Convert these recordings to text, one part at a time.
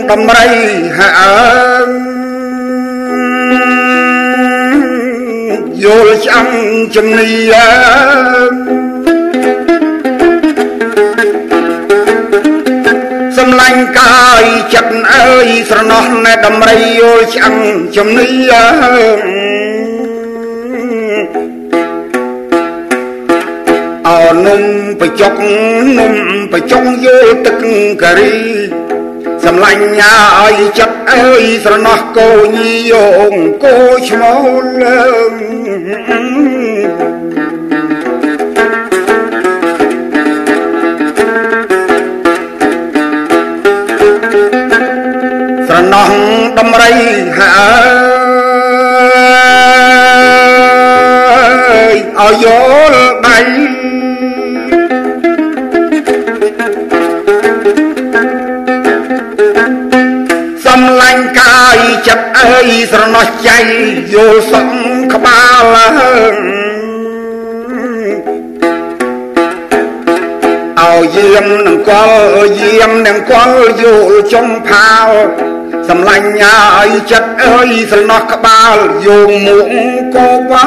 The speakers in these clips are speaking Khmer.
តម្រៃហើយយល់ចាំងជំនីសំឡាញ់កាយចិត្តអើយស្រណោះណែតម្រៃយល់ចាំងជំនីអោនំបច្ចុកនំបច្ចុកយល់ទឹកការីសម្លាញ់ញ៉ាឲ្យចិត្តអើយស្រណោះកូនយងគោឈ្មោះលើស្រណោះដំរីហើយឲ្យយល់ដៃសំឡាញ់កាយចិត្តអើយស្រណោះใจយល់សងក្បាលឲ្យយាមនឹងកលយាមនឹងកលយល់ចុងផាវសំឡាញ់ឲ្យចិត្តអើយស្រណោះក្បាលយងមុខកោបើ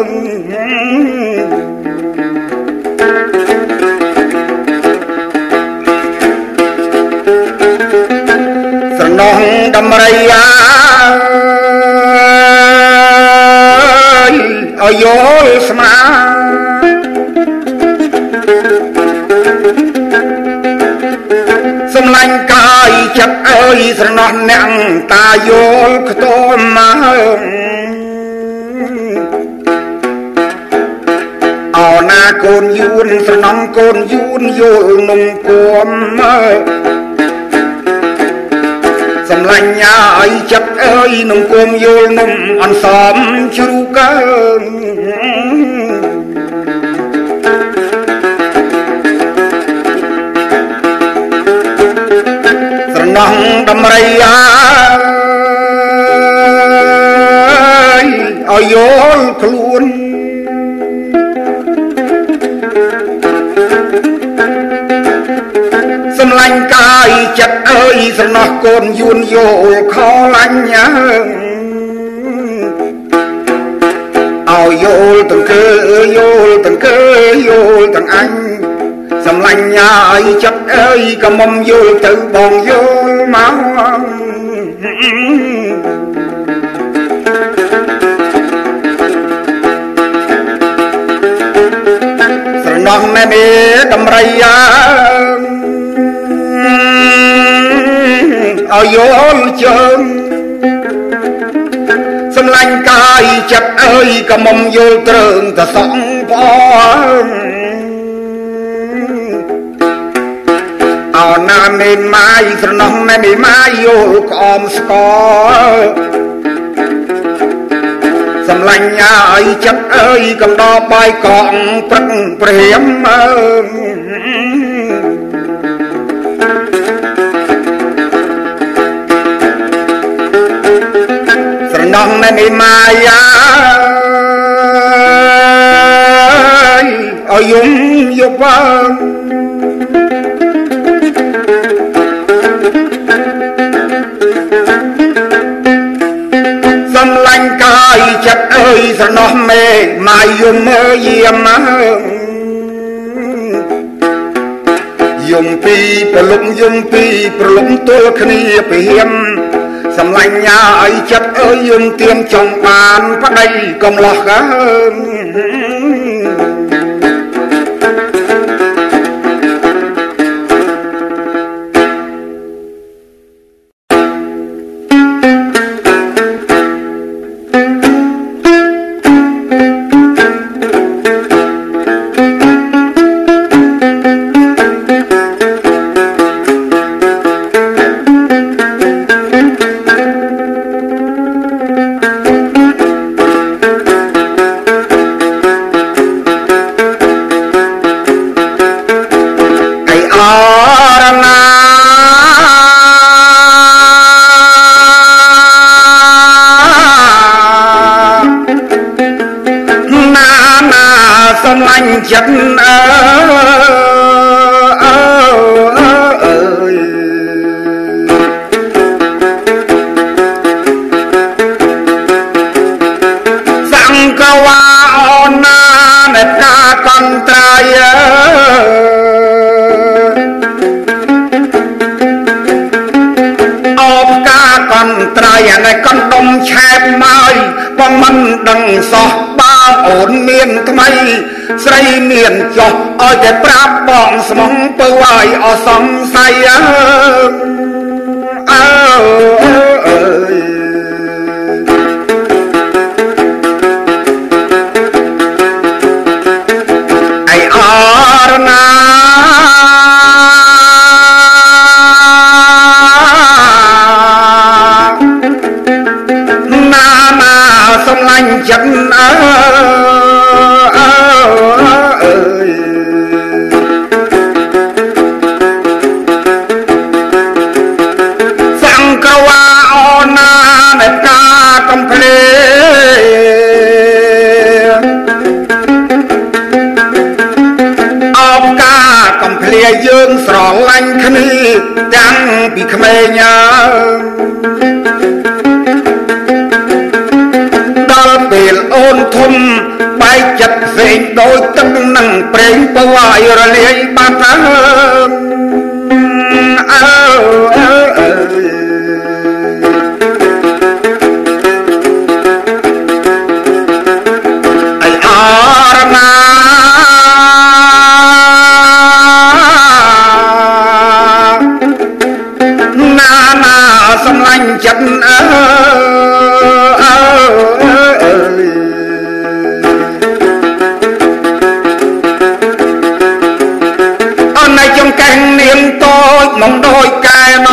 ស្រណោះដំរីឲ្យយល់ស្មាសំឡាញ់កាយចិត្តអើយស្រណោះអ្នកតាយល់ខ្ទមមកអោណាកូនយួនស្រណំកូនយួនយល់នំគួមសំឡាញ់ឲ្យចិត្តអើយនំគួមយល់នំអនសមជ្រូកស្រណោះដំរីឲ្យយល់ខ្លួនសំឡាញ់កាយចិត្តអើយស្រណោះកូនយួនយល់ខលាញ់ឲ្យយល់ទាំងគឺយល់ទាំងគឺយល់ទាំងអញសំឡាញ់ឲ្យចិត្តអើយក៏មុំយល់ទៅបងយល់មកស្រណោះណែមេដំរីឲ្យយល់ជើងសំឡាញ់កាយចិត្តអើយក៏មុំយល់ត្រឹងទៅសងផងអោណាមេម៉ាយស្រណោះណែមេម៉ាយយល់ក្អមស្គរសំឡាញ់ឲ្យចិត្តអើយកំដរបាយកងព្រឹកព្រាមស្រណោះណែមេម៉ាយឲ្យយំយប់សំឡាញ់កាយចិត្តអើយស្រណោះមេម៉ាយយំយាមយំពីប្រលំយំពីប្រលំទល់គ្នាពីហៀមសំឡាញ់ឲ្យចិត្តអើយយំទៀមចង់បានប្តីកំឡោះចិត្តអើយអបការកន្ត្រៃណែកណ្ដុំឆែបមកបងមិនដឹងសោះបើអូនមានថ្មីស្រីមានចោះឲ្យតែប្រាប់បងស្មងពើឲ្យអសង្ស័យអើចិត្តសង្កវ៉ាអូណានៃការកំភ្លេអបការកំភ្លេយើងស្រឡាញ់គ្នាទាំងពីក្មេងពេលអូនធំបែកចិត្តផ្សេងដូចទឹកនឹងប្រេងពើឲ្យរលាយបាត់សម្លាញ់ចិត្តមកដោយកែណ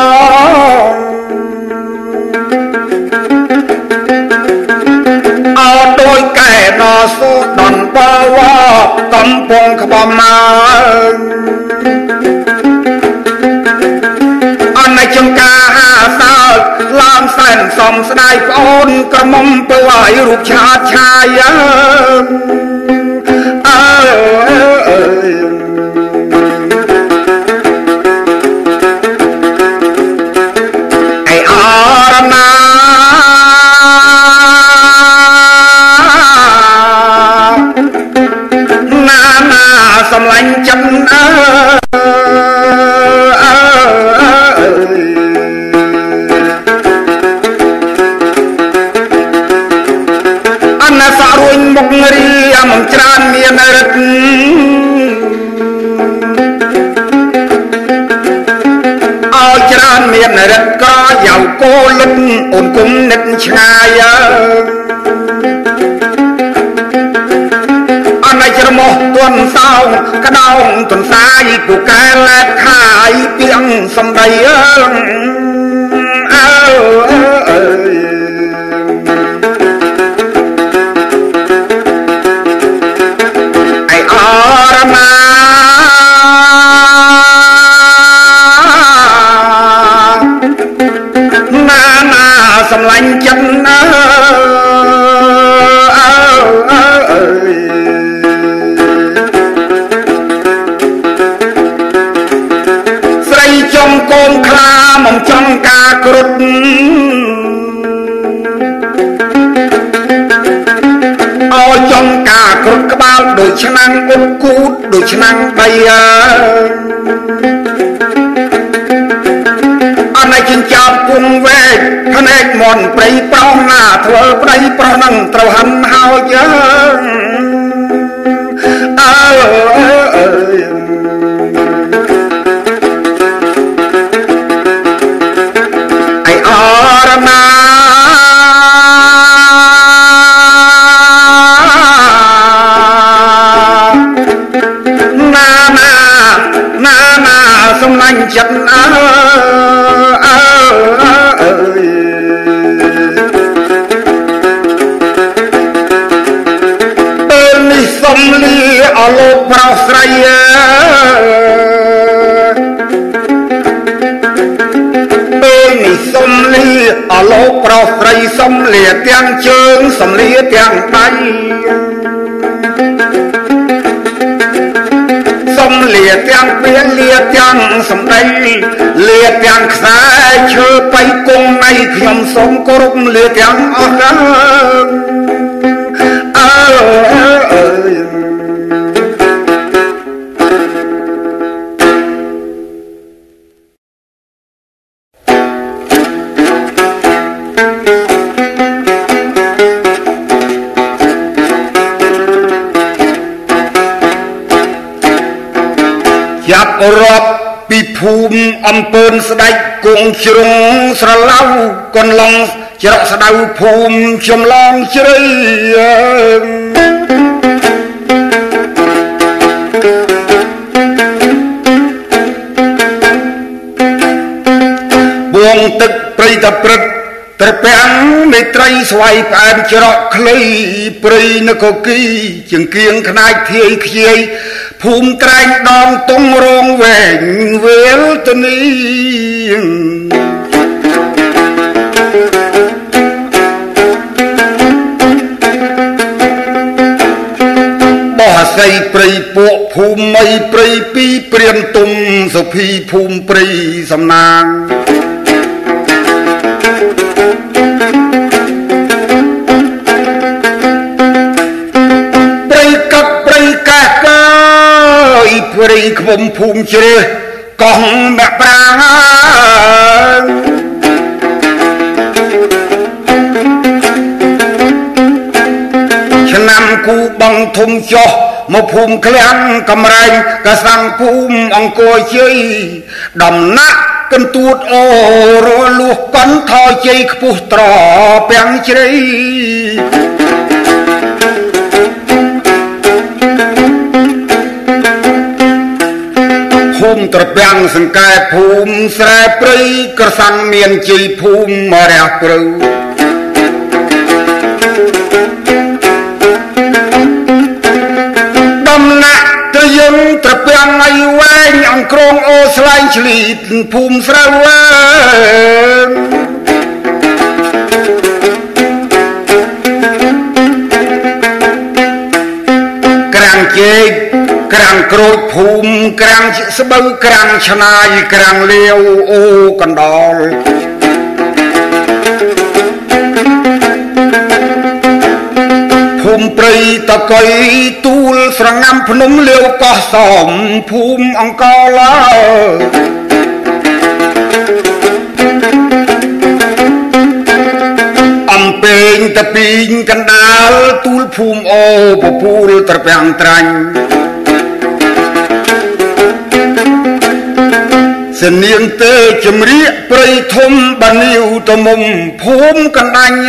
អោដោយកែណសូដនបវកំពងក្បំមកអនចំការសើចឡើងសែនសំស្ដាយប្អូនក្រមុំពើឲ្យរូបឆាតឆាយសម្លាញ់ចិត្តអនសរួញមុខរីមិនច្រើនមានរិទ្ធអោច្រើនមានរិទ្ធក៏យ៉ាវគោលិតអូនគុំនឹកឆ្ងាយច្រមុះទន់សោក្តោងទន្សាយពូកែលែតខាយពីងសំដីអរណាណាសម្លាញ់ចិត្តកូនខ្លាមកចង់ការគ្រុឌអោចង់ការគ្រុឌក្បាលដូចឆ្នាំងអ៊ុតគូតដូចឆ្នាំងដីអនឯចិញ្ចោបគុំវែកភ្នែកមន់ព្រៃប្រុសណាធ្វើព្រៃប្រុសនឹងត្រូវហិនហើយសម្លាញ់ចិត្តពេលនេះសុំលាអលោកប្រុសស្រីពេលនេះសុំលាអលោកប្រុសស្រីសុំលាទាំងជើងសុំលាទាំងដៃលាទាំងពេលលាទាំងសំដីលាទាំងខ្សែឈើបៃគង់នៃខ្ញុំសូមគោរពលាទាំងអស់ភូមិអំពើស្ដេចគង់ជ្រុងស្រឡៅកន្លងច្រកស្ដៅភូមិចំឡងជ្រៃបួងទឹកព្រៃតព្រឹកត្រពាំងនៃត្រីស្វាយផ្អែមច្រកខ្លីព្រៃនគរគីជាងគៀងខ្នាចធាយខ្ជាយភូមិត្រែងដងតុងរងវែងវេលតនីបោះស័យព្រៃពួកភូមិមីព្រៃពីរព្រានទុំសុភីភូមិព្រៃសំណាងព្រៃខ្មុំភូមិជ្រេះកោះមកប្រាងឆ្នាំគូបងធំចោះមកភូមិក្លាំងកំរែងកសាំងភូមិអង្គរជ័យដំណាក់កន្ទួតអូរលួសកន់ថយជ័យខ្ពស់ត្រពាំងជ្រៃភូមិត្រពាំងសង្កែភូមិស្រែព្រៃក្រសាំងមានជ័យភូមិរះព្រៅដំណាក់ទៅយើងត្រពាំងឲ្យវែងអង្គរងអូស្លែងឆ្លីតភូមិស្រូវក្រាំងជែកក្រាំងក្រូចភូមិក្រាំងស្បូវក្រាំងឆ្នាយក្រាំងលាវអូកណ្ដោលភូមិព្រៃតកុយទូលស្រងាំភ្នំលាវកោះសំភូមិអង្គរអំពេងតពីងកណ្ដាលទូលភូមិអូពពូលត្រពាំងត្រាញ់សនាងទេជំរាកព្រៃធំបានីវតមុំភូមិកណ្ដាញ់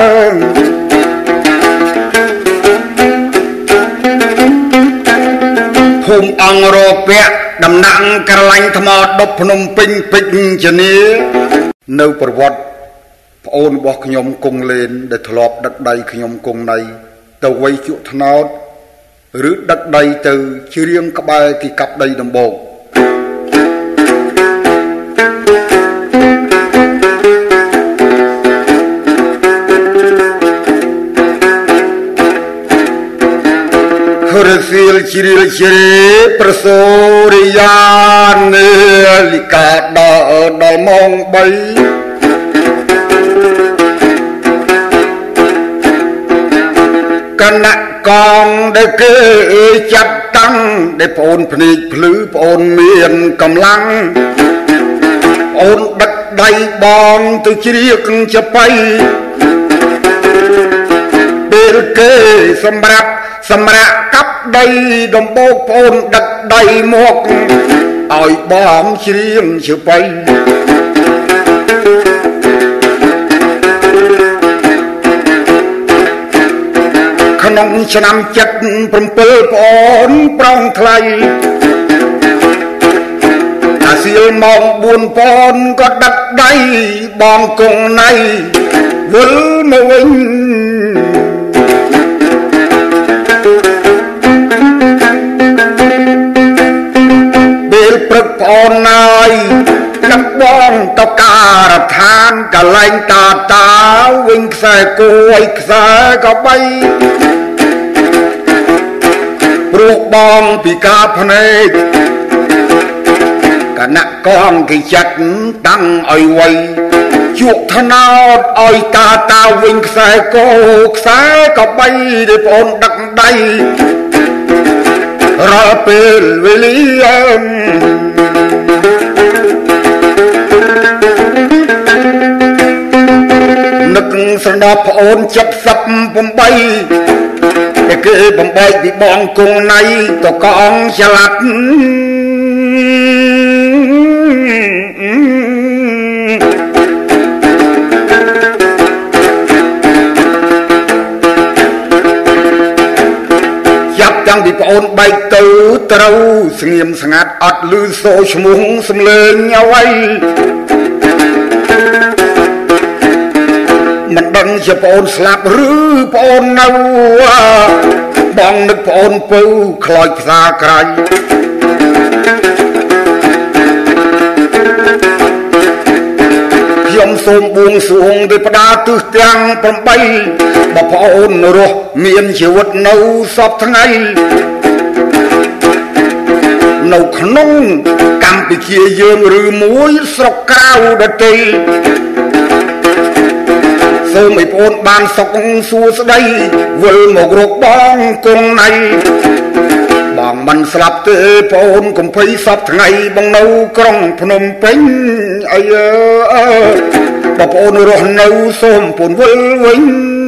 ភូមិអង្គរពៈដំណាក់ក្រឡាញ់ថ្មដប់ភ្នំពេញពេជ្រជនីនៅប្រវត្តិប្អូនរបស់ខ្ញុំគង់លេនដែលធ្លាប់ដឹកដៃខ្ញុំគង់ណៃទៅវ័យជក់ថ្នោតឬដឹកដៃទៅជ្រៀងក្បែរទីកាប់ដីដំបូងរសៀលជ្រៀលជ្រេប្រសូរិយានេលិកាដល់ម៉ោង3គណៈកងដែលគេចាត់តាំងដែលប្អូនភ្នែកភ្លឺប្អូនមានកម្លាំងប្អូនដឹកដៃបងទៅជ្រៀកចបៃពេលគេសម្រាប់កាប់ដីដំបូកប្អូនដឹកដៃមកឲ្យបងជ្រៀងជបៃក្នុងឆ្នាំ77ប្អូនប្រងថ្លៃអាសៀលម៉ោង4ប្អូនក៏ដឹកដៃបងគង់ណៃវិលមកវិញពេលព្រឹកប្អូនណាយដឹកបងទៅការដ្ឋានកន្លែងតាវិញខ្សែគួយខ្សែក៏បីព្រោះបងពីការភ្នែកគណៈកងគេចាត់តាំងឲ្យវ័យជក់ថ្នោតឲ្យតាវិញខ្សែគោខ្សែក៏បីដែលប្អូនដឹកដៃរាល់ពេលវេលានឹកស្រណោះប្អូន78តែគេបំបែកពីបងគង់ណៃតកងឆ្លាត់តាំងពីប្អូនបែកទៅត្រូវស្ងៀមស្ងាត់អត់ឮសូរឈ្មោះសំឡេងអ្វីមិនដឹងជាប្អូនស្លាប់ឬប្អូននៅបងនឹកប្អូនពៅខ្លោចផ្សារក្រៃខ្ញុំសូមបួងសួងដោយផ្ដាទិសទាំង8បើប្អូនរស់មានជីវិតនៅសពថ្ងៃនៅក្នុងកម្ពុជាយើងឬមួយស្រុកក្រៅដទៃសូមឲ្យប្អូនបានសុខសួស្តីវិលមករកបងគង់ណៃបងមិនស្លាប់ទេប្អូនកុំភ័យសពថ្ងៃបងនៅក្រុងភ្នំពេញអីបើប្អូនរស់នៅសូមប្អូនវិលវិញ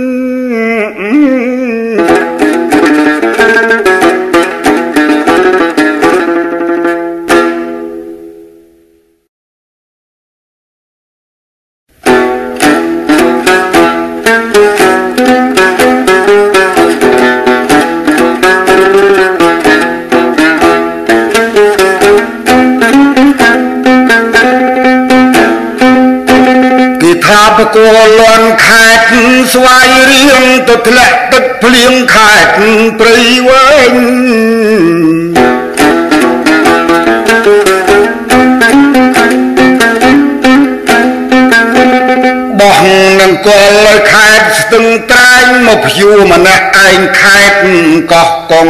បកលន់ខេត្តស្វាយរៀងទៅធ្លាក់ទឹកភ្លៀងខេត្តព្រៃវែងបោះនឹងកលខេត្តស្ទឹងត្រែងមកភួរម្នាក់ឯងខេត្តកោះកុង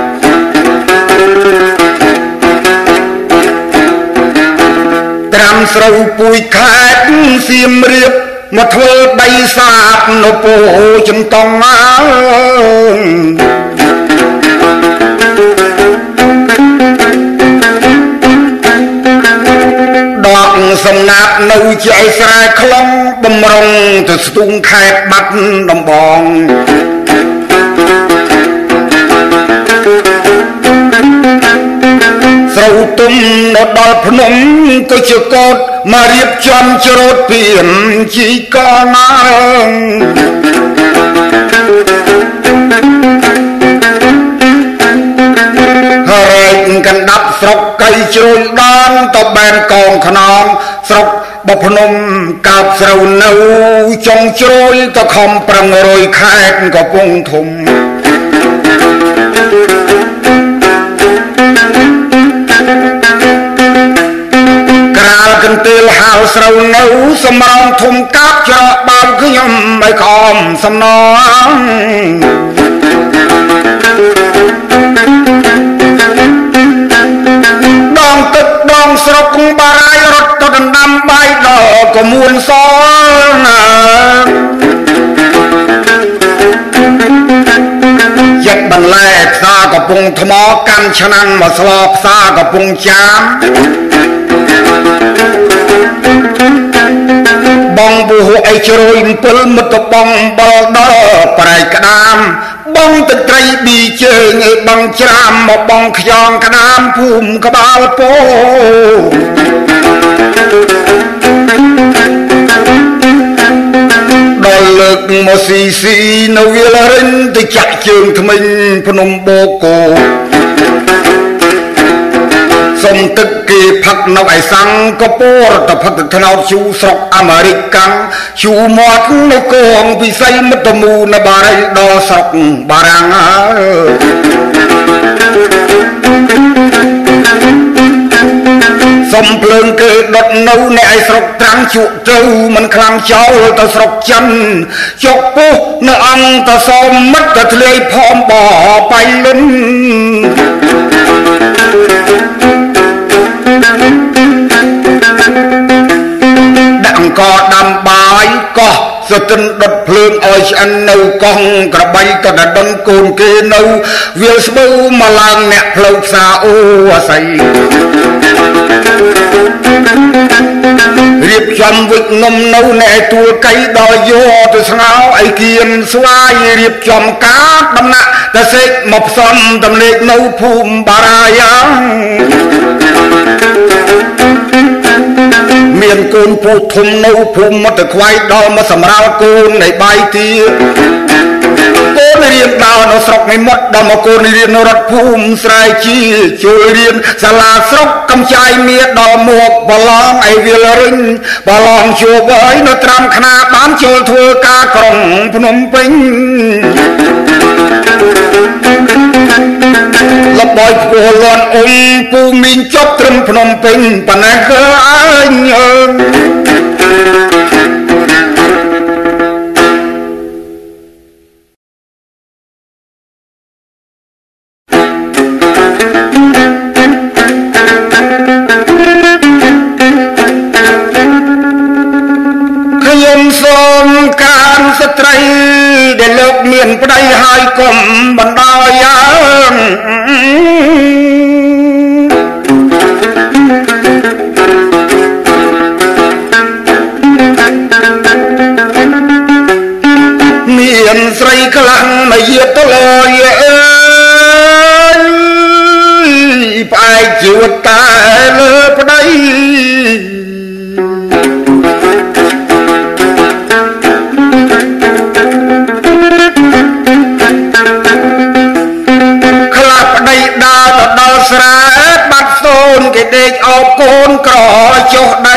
ត្រាំស្រូវពួយខេត្តសៀមរាបមកធ្វើដីសាបនៅពោចំតងដកសំណាប់នៅជាយស្រែខ្លងបំរុងទៅស្ទូងខេត្តបាត់ដំបងស្រូវទុំនៅដល់ភ្នំក៏ជាកោតមករៀបចំច្រូតពីជីកងហើយកណ្ដាប់ស្រុកកៃជ្រុលដងទៅបែនកងខ្នងស្រុកបភ្នំកាបស្រូវនៅចុងជ្រុលទៅខំប្រឹងរយខេត្តកំពង់ធំកន្ទេលហៅស្រូវនៅសម្រងធំកាប់ច្រកបើខ្ញុំឲ្យខំសំណងដងទឹកដងស្រុកបារាយរត់ទៅដណ្ដាំបាយដល់ក៏មួនសណាយកបន្លែផ្សារកំពង់ថ្មកាន់ឆ្នាំងមកស្លផ្សារកំពង់ចាមបងប៊ូអីជ្រោយ7មិត្តបងបលដល់ប្រៃក្តាម បងទឹកត្រីប៊ីជើងឯបងច្រាមមកបងខ្យងក្តាមភូមិក្បាលពោដល់លើកមកស៊ីនៅវាលរិញទៅចាក់ជើងថ្មិញភ្នំបូកូសុំទឹកគេផឹកនៅឯសង្កពរទៅផឹកទៅថ្នោតជូស្រុកអាមេរិកកាំងជូមាត់នៅកងពិសីមិត្តមូនៅបារីដល់ស្រុកបារាំងសំភ្លើងគេដុតនៅនៅឯស្រុកត្រាំងជក់ទៅមិនខ្លាំងចោលទៅស្រុកចិនចុកពុះនៅអង្គទៅសមមិត្តទៅធ្លាយផមបបៃលិនដាក់អង្គដាំបាយកោះស្ទឹងដុតភ្លើងឲ្យឆ្អិននៅកោះក្របីក៏ដដុនកូនគេនៅវាលស្បូវមកឡើងអ្នកផ្លូវផ្សារអូអាស័យរៀបចំវិចនំនៅណែទួលកៃដល់យោទៅស្ងោអីគៀនស្វាយរៀបចំការដំណាក់តសេកមកផ្សំតំណេកនៅភូមិបារាយ៉ាងមានកូនពូធំនៅភូមិមកទៅខ្វាយដល់មកសម្រាលកូននៃបាយទាកូនរៀនដល់នៅស្រុកនៃមាត់ដល់មកកូនរៀននៅរដ្ឋភូមិស្រែជាជួយរៀនសាលាស្រុកកំចាយមាសដល់មកបឡងអីវាលរិញបឡងជួបអើយនៅត្រាំខ្នាបានចូលធ្វើការក្រុងភ្នំពេញលបយពោះលន់អ៊ុំពូមីងចប់ត្រឹមភ្នំពេញប៉ុណ្ណេះគឺអើយសូមការស្ត្រីដែលលោកមានប្តីហើយកុំបណ្ដោយយ៉ាងមានស្រីខ្លាំងមកយាតលយអើយផ្អែកជីវិតតែលើប្តីស្រែបាត់សូនគេដេកអោបកូនក្រចុះដី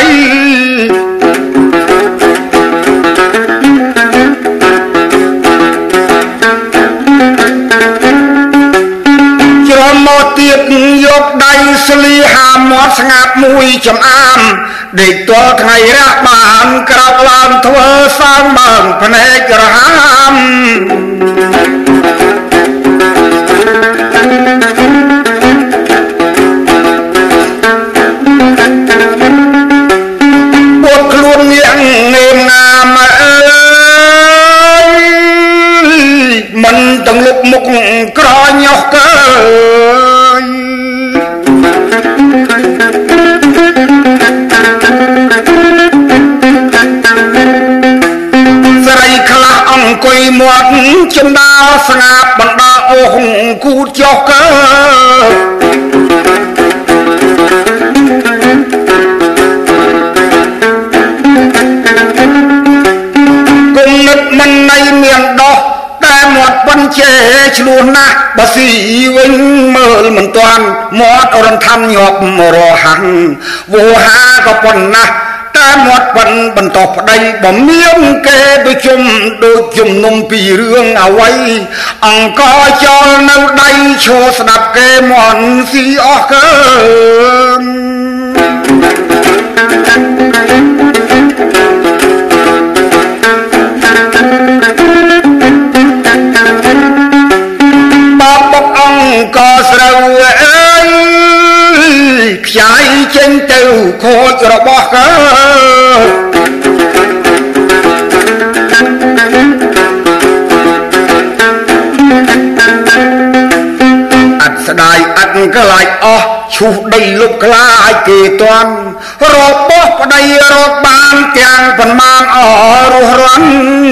ច្រមកទៀតយកដៃស្លីហាមាត់ស្ងាត់មួយចំអាមដេកទាល់ថ្ងៃរះបានក្រោកឡើងធ្វើសើមមើងភ្នែករហាមមិនទាំងលុកមុខក្រញោះកើស្រីខ្លះអង្គុយមាត់ចំដាស្ងាត់បណ្ដាអូសគូចោះកើគុំនឹកមិនណៃមានដោះតែមាត់ប៉ុនជេឆ្លោះណាស់បើស៊ីវិញមើលមិនទាន់មាត់រំខាំញាប់រហាំងវោហាក៏ប៉ុណ្ណាស់តែមាត់ប៉ុនបន្តប្តីបំមានគេដូចជំនុំពីរឿងអ្វីអង្គចោលនៅដៃឈរស្ដាប់គេមន់ស៊ីអស់កើក៏ស្រូវអើយខ្ចាយចេញទៅខូចរបស់កើអត់ស្ដាយអត់ក្លាយអស់ឈូសដីលុបខ្លាចគេតាន់របស់ប្តីរកបានទាំងប៉ុន្មានអរស់រន់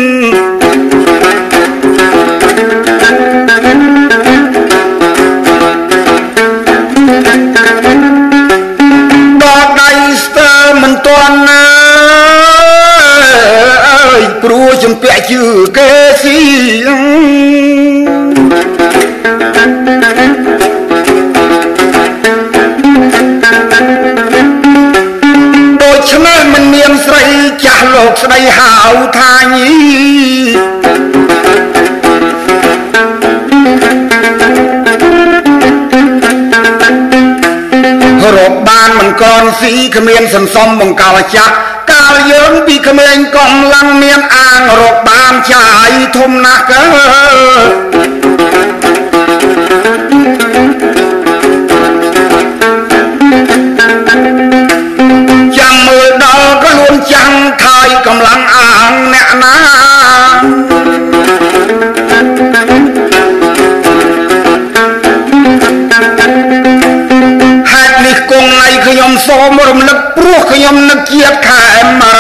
មិនទាន់អើយព្រោះជំពាក់ជឿគេស៊ីដូច្នេះមិនមានស្រីចាស់លោកស្ដីហៅថាញីរកបានមិនក្រនស៊ីគ្មានសន្សំបង្កលចាស់កាលយើងពីក្មេងកំឡុងមានអាងរកបានចាយធំណាស់កើចាំមើលដល់ខ្លួនចាំងថយកំឡុងអាងអ្នកណាខ្ញុំសូមរំលឹកព្រោះខ្ញុំនឹកជាតិខែមា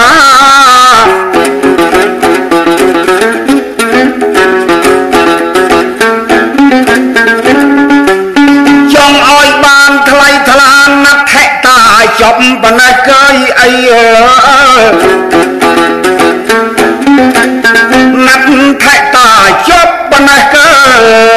ចង់ឲ្យបានថ្លៃថ្លាណាត់ថែតាចប់ប៉ុណ្ណេះកើយអីណាត់ថែតាចប់ប៉ុណ្ណេះកើយ